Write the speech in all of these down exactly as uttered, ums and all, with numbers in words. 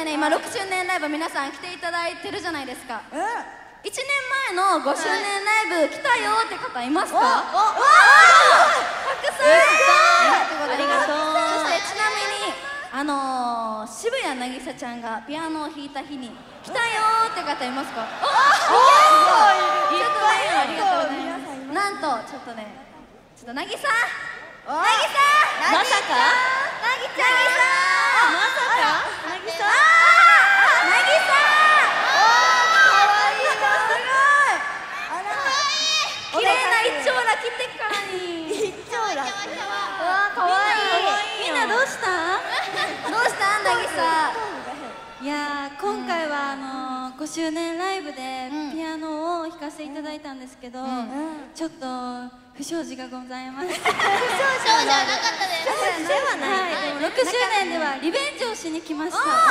でね、今ろくしゅうねんライブ皆さん来ていただいてるじゃないですか。いちねんまえのごしゅうねんライブ来たよって方いますか？たくさん。ありがとう。そしてちなみにあのー、渋谷凪咲ちゃんがピアノを弾いた日に来たよって方いますか？おお、ちょっとね、ありがとうございます。なんとちょっとね、ちょっと凪さん、凪さん、 まさか凪ちゃん、 まさか凪さん、凪さん、かわいいな、すごい。あら、綺麗な一丁羅切ってっからに。一丁羅。わあ、かわいい。みんなどうした？どうしたん、凪さん。 いやー、今回はあのー、ごしゅうねんライブでピアノを弾かせていただいたんですけど、ちょっと不祥事がございます。不祥事はなかったです。 ではない。でもろくしゅうねんではリベンジをしに来ました。 すごい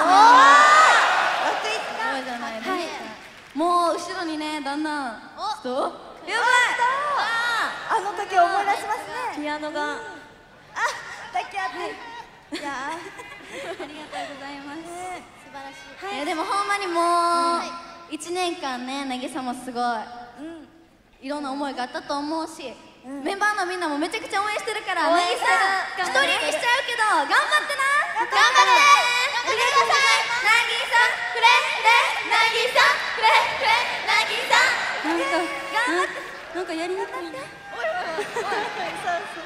じゃないですか。もう後ろにね、だんだんちょっとやばい、 あの時を思い出しますね。 ピアノがあ、抱き合って。いや、 ありがとうございます。 素晴らしい。 えー、でもほんまにもういちねんかんね、渚もすごいいろんな思いがあったと思うし、メンバーのみんなもめちゃくちゃ応援してるから、渚一人にしちゃうけど頑張ってな、頑張って来てください。渚フレフレ、渚フレフレ、渚なんか頑張って、 なんかやりにくいな。 おいおいおいおい、そうそう。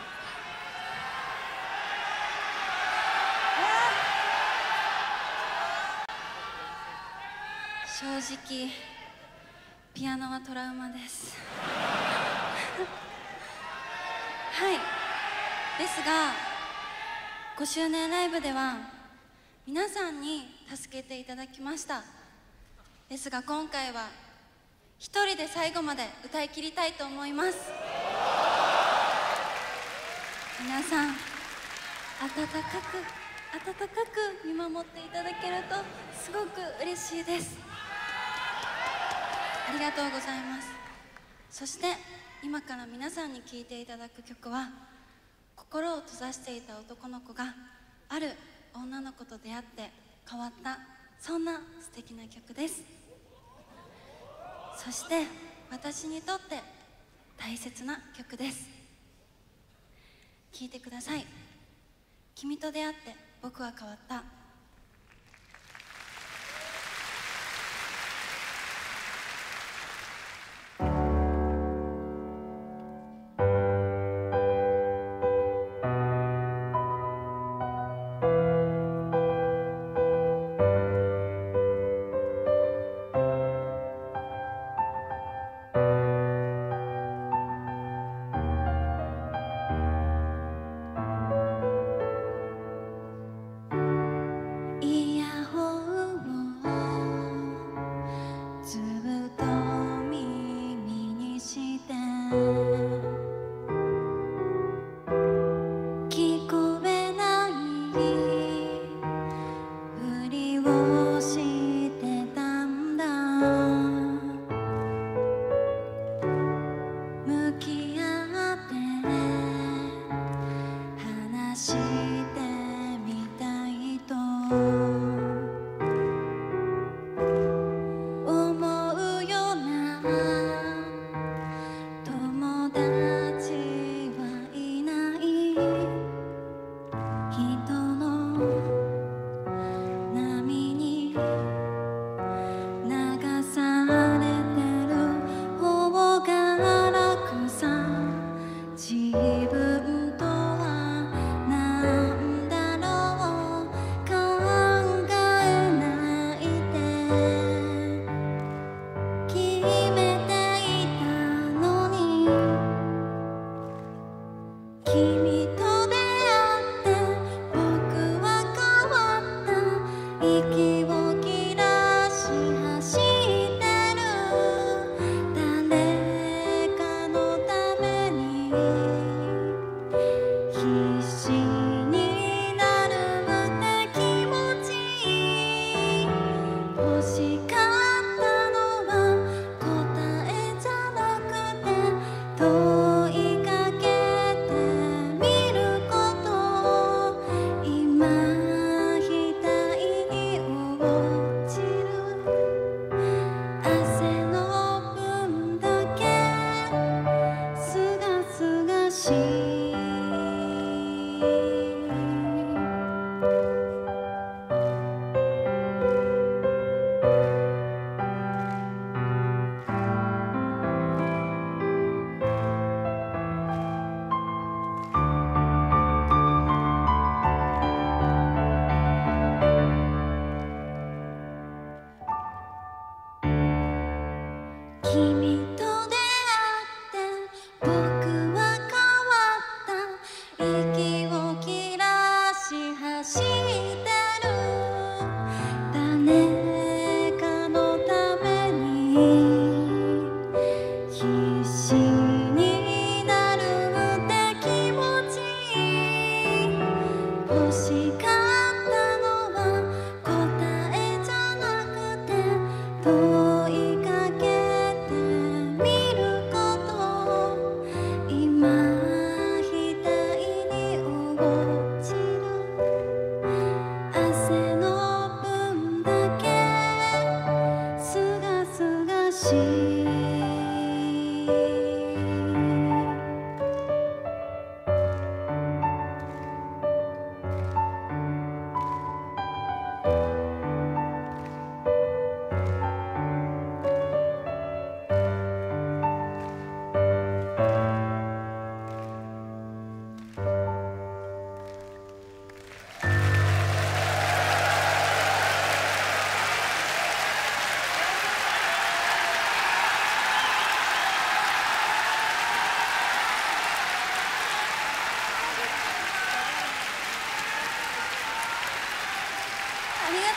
正直ピアノはトラウマです。はい。ですがごしゅうねんライブでは皆さんに助けていただきました。ですが今回は一人で最後まで歌い切りたいと思います。皆さん温かく温かく見守っていただけるとすごく嬉しいです。ありがとうございます。そして今から皆さんに聴いていただく曲は、心を閉ざしていた男の子がある女の子と出会って変わった、そんな素敵な曲です。そして私にとって大切な曲です。聴いてください。君と出会って僕は変わった。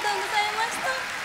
とうございました。